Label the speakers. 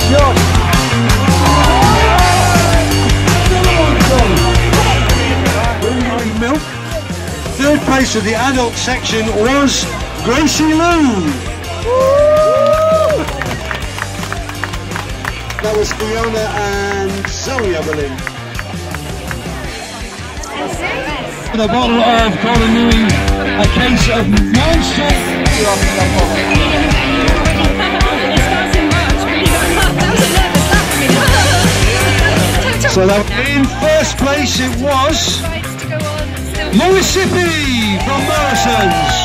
Speaker 1: shot.
Speaker 2: Milk. Third place of the adult section was Gracie Lou. That was Fiona and Zoe, I believe. The bottle of Golden Louis, a case of non-stop. So that in first place it was Mississippi from Morrison's.